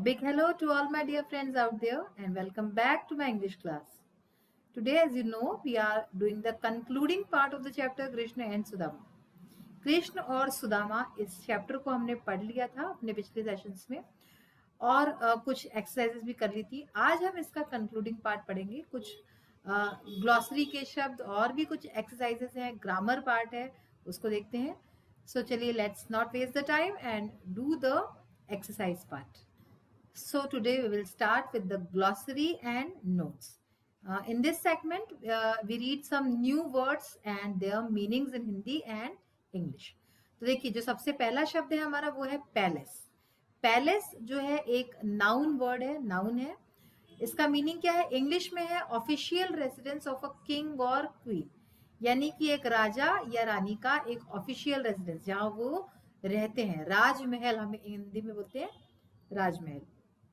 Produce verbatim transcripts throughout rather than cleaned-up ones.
big hello to all my dear friends out there and welcome back to my English class. Today, as you know, we are doing the concluding part of the chapter Krishna and Sudama. Krishna और सुदामा इस chapter को हमने पढ़ लिया था अपने पिछले sessions में और uh, कुछ एक्सरसाइजेस भी कर ली थी. आज हम इसका कंक्लूडिंग पार्ट पढ़ेंगे. कुछ ग्लॉसरी uh, के शब्द और भी कुछ एक्सरसाइजेस हैं, ग्रामर पार्ट है, उसको देखते हैं. सो so, चलिए let's not waste the time and do the exercise part. So today we will start with the glossary and notes. Uh, in this segment, uh, we read some new words and their meanings in Hindi and English. तो देखिए जो सबसे पहला शब्द है हमारा वो है पैलेस. पैलेस जो है एक नाउन वर्ड है, नाउन है. इसका मीनिंग क्या है? इंग्लिश में है official residence of a king और क्वीन, यानी कि एक राजा या रानी का एक ऑफिशियल रेसिडेंस जहाँ वो रहते हैं. राजमहल हम हिंदी में बोलते हैं, राजमहल.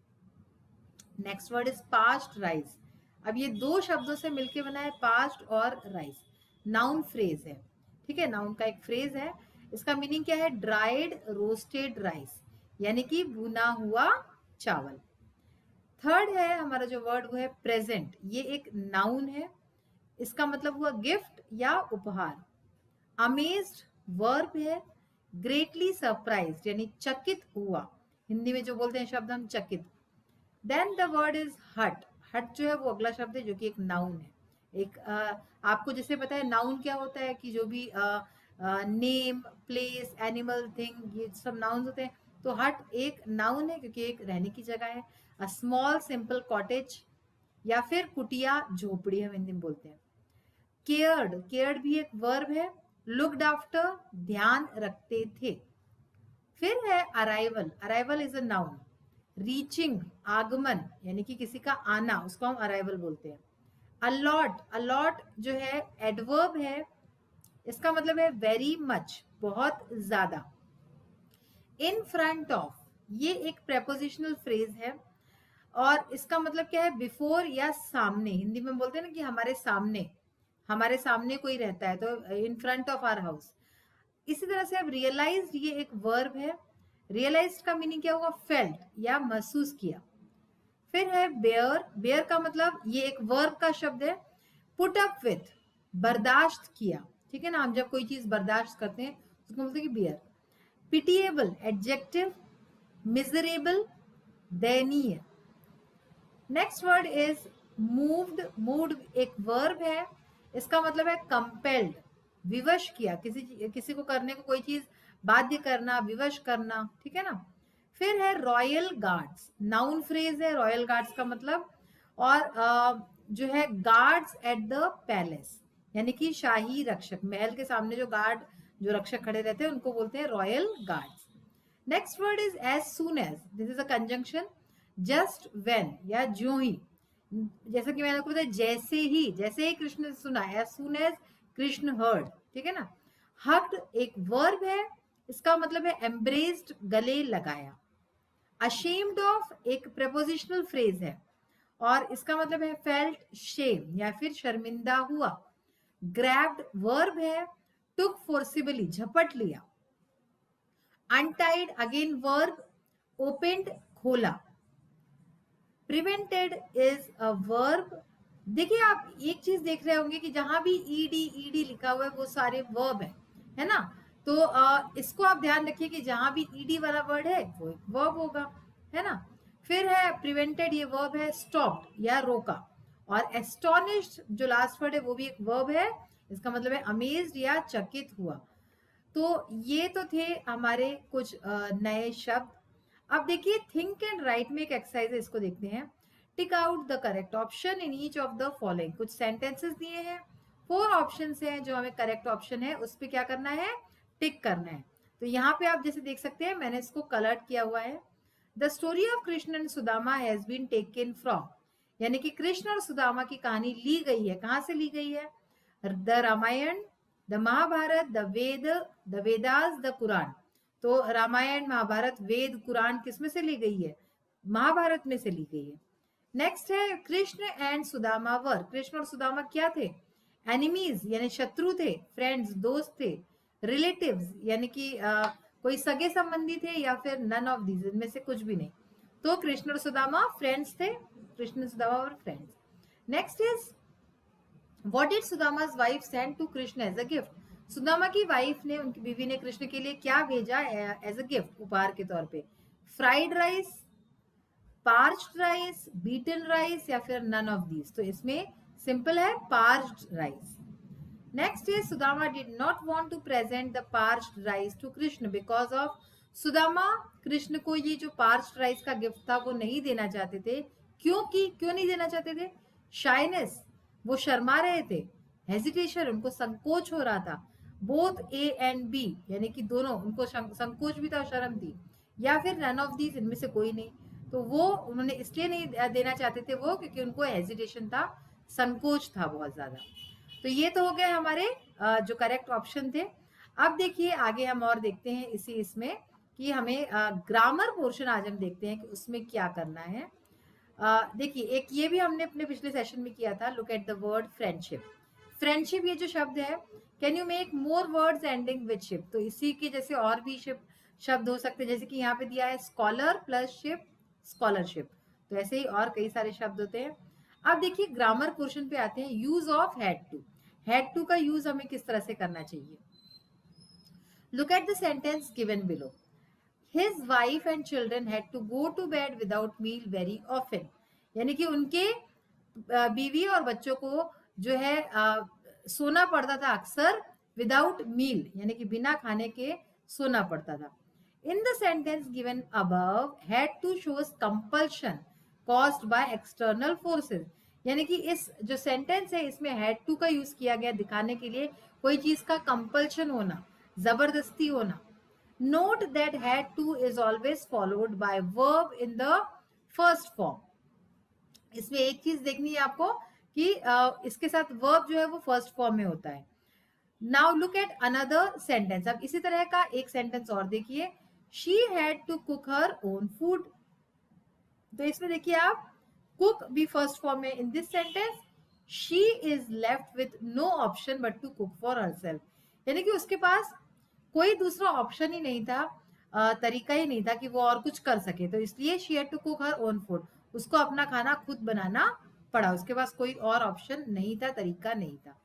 Next word is past rice. अब ये दो शब्दों से मिलके बना है, पास्ट और राइस. नाउन फ्रेज है, ठीक है, नाउन का एक फ्रेज है. इसका मीनिंग क्या है? ड्राइड रोस्टेड राइस, यानी कि भुना हुआ चावल. थर्ड है हमारा जो वर्ड वो है प्रेजेंट. ये एक नाउन है, इसका मतलब हुआ गिफ्ट या उपहार. अमेज्ड वर्ब है. ग्रेटली सरप्राइज्ड यानी चकित हुआ, हिंदी में जो बोलते हैं शब्द हम चकित. देन द वर्ड इज हट. हट जो है वो अगला शब्द है जो कि एक नाउन है. एक आ, आपको जैसे पता है नाउन क्या होता है कि जो भी नेम, प्लेस, एनिमल, थिंग, ये सब नाउन होते हैं. तो हट एक नाउन है क्योंकि एक रहने की जगह है. अ स्मॉल सिंपल कॉटेज या फिर कुटिया झोपड़ी हम हिंदी में बोलते हैं. केयर्ड, केयर्ड भी एक वर्ब है. लुक्ड आफ्टर ध्यान रखते थे. फिर है arrival. Arrival is a noun. Reaching आगमन यानी कि किसी का आना, उसको हम अराइवल बोलते हैं. अलॉट, अलॉट जो है एडवर्ब है. इसका मतलब है वेरी मच, बहुत ज्यादा. इन फ्रंट ऑफ, ये एक प्रेपोजिशनल फ्रेज है और इसका मतलब क्या है? बिफोर या सामने. हिंदी में बोलते हैं ना कि हमारे सामने, हमारे सामने कोई रहता है, तो in front of our house. इसी तरह से अब रियलाइज, ये एक वर्ब है. रियलाइज का मीनिंग क्या होगा? फेल्ट या महसूस किया. फिर है बेयर. बेयर का मतलब ये एक वर्ब का शब्द है. पुट अप विथ, बर्दाश्त किया, ठीक है ना. हम जब कोई चीज बर्दाश्त करते हैं उसको बोलते हैं कि बेयर. Pitiable adjective. मिजरेबल दयनीय. Next word is moved. Moved एक वर्ब है. इसका मतलब है कंपेल्ड, विवश किया, किसी किसी को करने को कोई चीज बाध्य करना, विवश करना, ठीक है ना. फिर है रॉयल गार्ड्स. नाउन फ्रेज है रॉयल गार्ड्स का मतलब. और आ, जो है गार्ड्स एट द पैलेस, यानी कि शाही रक्षक, महल के सामने जो गार्ड, जो रक्षक खड़े रहते हैं उनको बोलते हैं royal guards. Next word is as soon as. This is a conjunction. Just when या ज्यों ही, जैसा कि मैंने आपको बताया जैसे ही, जैसे ही कृष्ण ने सुना. As soon as Krishna heard, ठीक है ना. हग्ड एक वर्ब है. इसका मतलब है एम्ब्रेस्ड, गले लगाया. अशेम्ड ऑफ एक प्रेपोजिशनल फ्रेज है और इसका मतलब है फेल्ट शेम या फिर शर्मिंदा हुआ. ग्रैब्ड वर्ब है. टुक फोर्सिबली झपट लिया. Untied again verb. ओपेंड खोला. Prevented is a verb. देखिए आप एक चीज देख रहे होंगे कि जहां भी ईडी ईडी लिखा हुआ है वो सारे वर्ब है, है ना. तो आ, इसको आप ध्यान रखिए कि जहां भी ईडी वाला वर्ड है वो एक वर्ब होगा, है ना. फिर है प्रिवेंटेड, ये वर्ब है. स्टॉप्ड या रोका. और एस्टोनिश्ड जो लास्ट वर्ड है वो भी एक वर्ब है. इसका मतलब है अमेज्ड या चकित हुआ. तो ये तो थे हमारे कुछ नए शब्द. अब देखिए थिंक एंड राइट में एक एक्सरसाइज है, इसको देखते हैं. Tick out the correct option in each of the following. कुछ सेंटेंसेस दिए हैं, फोर ऑप्शंस हैं. जो हमें करेक्ट ऑप्शन है उस पर क्या करना है? टिक करना है. तो यहाँ पे आप जैसे देख सकते हैं मैंने इसको कलर्ड किया हुआ है. The story of Krishna and Sudama has been taken from, यानी कि कृष्ण और सुदामा की कहानी ली गई है. कहाँ से ली गई है? The Ramayana, the Mahabharata, the Veda, the Vedas, the Quran. तो रामायण, महाभारत, वेद, कुरान किसमें से ली गई है? महाभारत में से ली गई है. नेक्स्ट है कृष्ण एंड सुदामा वर. कृष्ण और सुदामा क्या थे? एनिमीज यानी शत्रु थे. फ्रेंड्स दोस्त थे. रिलेटिव्स यानी कि कोई सगे संबंधी थे या फिर नन ऑफ दीज, इनमें से कुछ भी नहीं. तो कृष्ण और सुदामा फ्रेंड्स थे, कृष्ण और Sudama were friends. Next is what did Sudama's wife send to Krishna as a gift. Sudama की वाइफ ने, उनकी बीवी ने कृष्ण के लिए क्या भेजा एज अ गिफ्ट, उपहार के तौर पे? Fried rice, parched rice, beaten rice या फिर नन ऑफ दीज. तो इसमें सिंपल है parched rice. Next is Sudama did not want to present the parched rice to Krishna because of. Sudama Krishna को ये जो पार्च्ड राइस का गिफ्ट था वो नहीं देना चाहते थे. क्योंकि क्यों नहीं देना चाहते थे? शाइनेस, वो शर्मा रहे थे. हेजिटेशन, उनको संकोच हो रहा था. बोथ ए एंड बी, यानी कि दोनों, उनको संकोच भी था और शर्म थी. या फिर नन ऑफ दीज, इनमें से कोई नहीं. तो वो उन्होंने इसलिए नहीं देना चाहते थे वो, क्योंकि उनको हेजिटेशन था, संकोच था बहुत ज्यादा. तो ये तो हो गए हमारे जो करेक्ट ऑप्शन थे. अब देखिए आगे हम और देखते हैं इसी इसमें कि हमें ग्रामर पोर्शन आज हम देखते हैं कि उसमें क्या करना है. देखिए एक ये भी हमने अपने पिछले सेशन में किया था. Look at the word friendship. Friendship ये जो शब्द है, can you make more words ending with ship. तो इसी के जैसे और भी शिप शब्द हो सकते हैं, जैसे कि यहाँ पे दिया है स्कॉलर प्लस शिप, स्कॉलरशिप. तो ऐसे ही और कई सारे शब्द होते हैं. अब देखिए ग्रामर पोर्शन पे आते हैं. Use of had to. Had to का यूज हमें किस तरह से करना चाहिए? Look at the sentence given below. His wife and children had to go to bed without meal very often. यानी कि उनके बीवी और बच्चों को जो है आ, सोना पड़ता था अक्सर विदाउट मील, यानी कि बिना खाने के सोना पड़ता था. In the sentence given above, had to shows compulsion caused by external forces. यानी कि इस जो सेंटेंस है इसमें हैड टू का यूज किया गया दिखाने के लिए कोई चीज का कंपल्शन होना, जबरदस्ती होना. Note that had to is always followed by verb in the first form. इसमें एक चीज देखनी है आपको कि uh, इसके साथ verb जो है वो फर्स्ट फॉर्म में होता है. Now look at another sentence. अब इसी तरह का एक सेंटेंस और देखिए. She had to cook her own food. तो इसमें देखिए आप cook भी फर्स्ट फॉर्म में in this sentence. She is left with no option but to cook for herself. यानी कि उसके पास कोई दूसरा ऑप्शन ही नहीं था, आ, तरीका ही नहीं था कि वो और कुछ कर सके. तो इसलिए she had to cook her own food. उसको अपना खाना खुद बनाना पड़ा. उसके पास कोई और ऑप्शन नहीं था, तरीका नहीं था.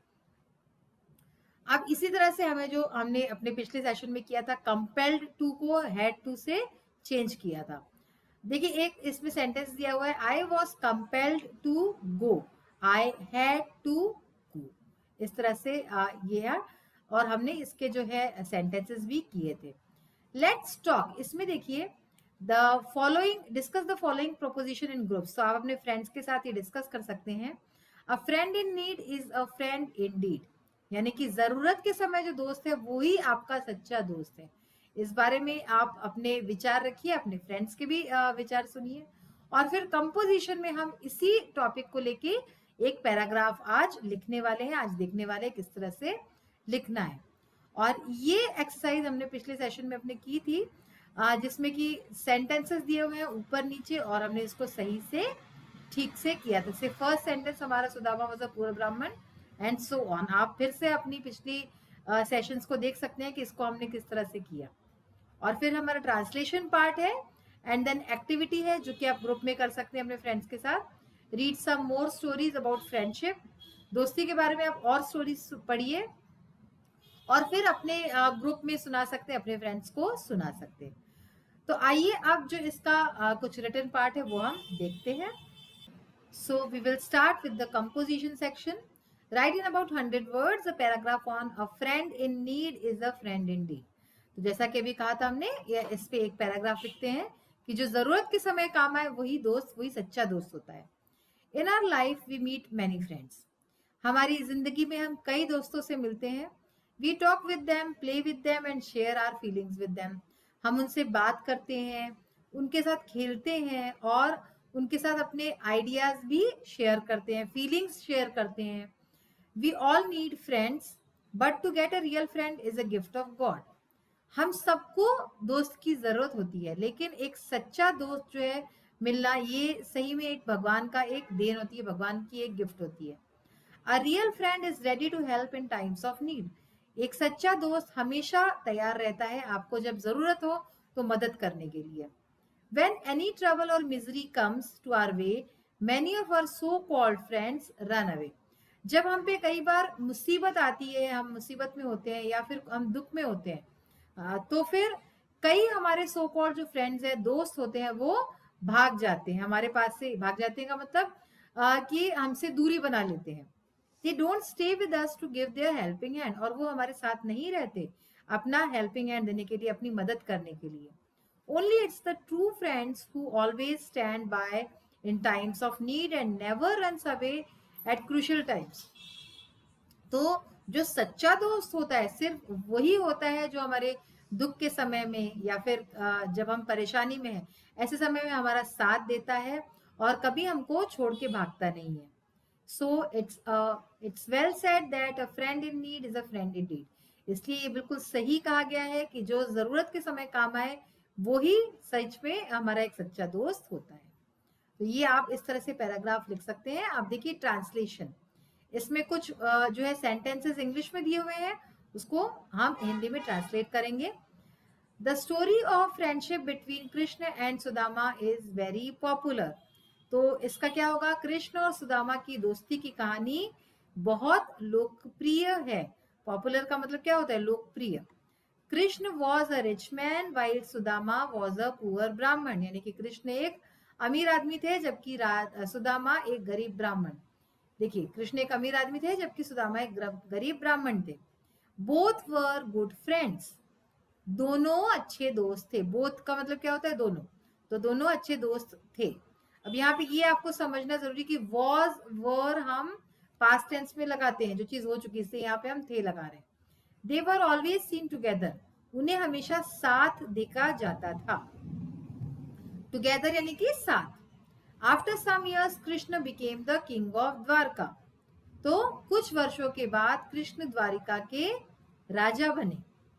अब इसी तरह से हमें जो हमने अपने पिछले सेशन में किया था, कंपेल्ड टू को हैड टू से चेंज किया था. देखिए एक इसमें सेंटेंस दिया हुआ है, I was compelled to go, I had to go. इस तरह से आ, ये है. और हमने इसके जो है सेंटेंसेस भी किए थे. Let's talk. इसमें देखिए the following, discuss the following proposition in groups. तो आप अपने फ्रेंड्स के साथ ये डिस्कस कर सकते हैं. A friend in need is a friend in deed. यानी कि जरूरत के समय जो दोस्त है वो ही आपका सच्चा दोस्त है. इस बारे में आप अपने विचार रखिए, अपने फ्रेंड्स के भी विचार सुनिए. और फिर कंपोजिशन में हम इसी टॉपिक को लेके एक पैराग्राफ आज लिखने वाले हैं. आज देखने वाले हैं किस तरह से लिखना है. और ये एक्सरसाइज हमने पिछले सेशन में अपने की थी, जिसमें कि सेंटेंसेस दिए हुए हैं ऊपर नीचे और हमने इसको सही से ठीक से किया था. जैसे फर्स्ट सेंटेंस हमारा Sudama was a poor Brahmin and so on. आप फिर से अपनी पिछली सेशंस को देख सकते हैं कि इसको हमने किस तरह से किया. और फिर हमारा ट्रांसलेशन पार्ट है एंड देन एक्टिविटी है जो कि आप ग्रुप में कर सकते हैं अपने फ्रेंड्स के साथ. Read some more stories about friendship. दोस्ती के बारे में आप और स्टोरीज पढ़िए और फिर अपने ग्रुप में सुना सकते हैं, अपने फ्रेंड्स को सुना सकते हैं. तो आइए अब जो इसका कुछ रिटन पार्ट है वो हम देखते हैं. So we will start with the composition section. Write in about hundred words a paragraph on a friend in need is a friend in deed. तो जैसा कि अभी कहा था हमने, ये इस पे एक पैराग्राफ लिखते हैं कि जो जरूरत के समय काम आए वही दोस्त, वही सच्चा दोस्त होता है. In our life we meet many friends. हमारी जिंदगी में हम कई दोस्तों से मिलते हैं. We talk with them, play with them and share our feelings with them. हम उनसे बात करते हैं, उनके साथ खेलते हैं और उनके साथ अपने आइडियाज भी शेयर करते हैं, फीलिंग्स शेयर करते हैं. We all need friends, but to get a real friend is a gift of God. हम सबको दोस्त की जरूरत होती है, लेकिन एक सच्चा दोस्त जो है मिलना, ये सही में एक भगवान का एक देन होती है, भगवान की एक गिफ्ट होती है. A real friend is ready to help in times of need. एक सच्चा दोस्त हमेशा तैयार रहता है आपको जब जरूरत हो तो मदद करने के लिए. When any trouble or misery comes to our way, many of our so-called friends run away. जब हम पे कई बार मुसीबत आती है, हम मुसीबत में होते हैं या फिर हम दुख में होते हैं, आ, तो फिर कई हमारे सो कॉल्ड जो फ्रेंड्स हैं, दोस्त होते हैं, वो भाग जाते हैं हमारे पास से। भाग जाते हैं का मतलब आ, कि हमसे दूरी बना लेते हैं। They don't stay with us to give their helping hand, और वो हमारे साथ नहीं रहते अपना हेल्पिंग हैंड देने के लिए, अपनी मदद करने के लिए। Only it's the true friends who always stand by in times of need and never runs away at crucial times. तो जो सच्चा दोस्त होता है सिर्फ वही होता है जो हमारे दुख के समय में या फिर जब हम परेशानी में हैं, ऐसे समय में हमारा साथ देता है और कभी हमको छोड़ के भागता नहीं है। So it's uh, it's well said that a friend in need is a friend indeed. इसलिए ये बिल्कुल सही कहा गया है कि जो जरूरत के समय काम आए वो ही सच में हमारा एक सच्चा दोस्त होता है। तो ये आप इस तरह से पैराग्राफ लिख सकते हैं। आप देखिए ट्रांसलेशन, इसमें कुछ जो है सेंटेंसेस इंग्लिश में दिए हुए हैं, उसको हम हिंदी में ट्रांसलेट करेंगे। The story of friendship between Krishna and Sudama is very popular. तो इसका क्या होगा, कृष्ण और सुदामा की दोस्ती की कहानी बहुत लोकप्रिय है। पॉपुलर का मतलब क्या होता है, लोकप्रिय। Krishna was a rich man while Sudama was a poor Brahmin, यानी कि कृष्ण एक अमीर आदमी थे जबकि सुदामा एक गरीब ब्राह्मण। देखिए, कृष्ण एक अमीर आदमी थे जबकि सुदामा एक गरीब ब्राह्मण थे। बोथ वर गुड फ्रेंड्स, दोनों अच्छे दोस्त थे। बोथ का मतलब क्या होता है, दोनों। तो दोनों अच्छे दोस्त थे। अब यहाँ पे ये आपको समझना जरूरी कि वॉज वर हम पास्ट टेंस में लगाते हैं, जो चीज हो चुकी है, यहाँ पे हम थे लगा रहे हैं। They were always seen together, उन्हें हमेशा साथ देखा जाता था। टुगेदर यानी कि साथ। After some years Krishna became the king of Dwarka, तो कुछ वर्षों के बाद कृष्ण द्वारिका के राजा बने।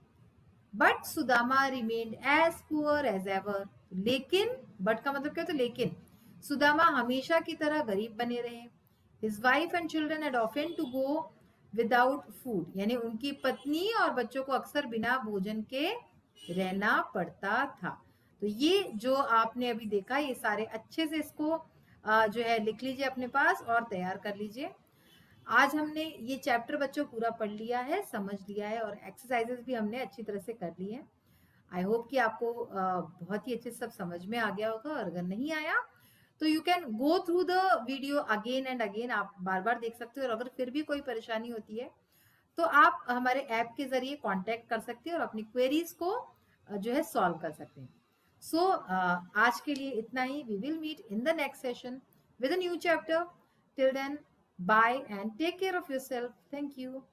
But Sudama remained as poor as ever, लेकिन बट का मतलब क्या होता है, लेकिन सुदामा हमेशा की तरह गरीब बने रहे। His wife and children had often to go without food, यानी उनकी पत्नी और बच्चों को अक्सर बिना भोजन के रहना पड़ता था। तो ये जो आपने अभी देखा, ये सारे अच्छे से इसको जो है लिख लीजिए अपने पास और तैयार कर लीजिए। आज हमने ये चैप्टर बच्चों पूरा पढ़ लिया है, समझ लिया है, और एक्सरसाइजेस भी हमने अच्छी तरह से कर ली है। आई होप कि आपको बहुत ही अच्छे से सब समझ में आ गया होगा, और अगर नहीं आया तो you can go through the video again and again, आप बार बार देख सकते हो। और अगर फिर भी कोई परेशानी होती है तो आप हमारे ऐप के जरिए कांटेक्ट कर सकते हैं और अपनी क्वेरीज को जो है सॉल्व कर सकते हैं। सो so, uh, आज के लिए इतना ही। We will meet in the next session with a new chapter. Till then, bye and take care of yourself. Thank you.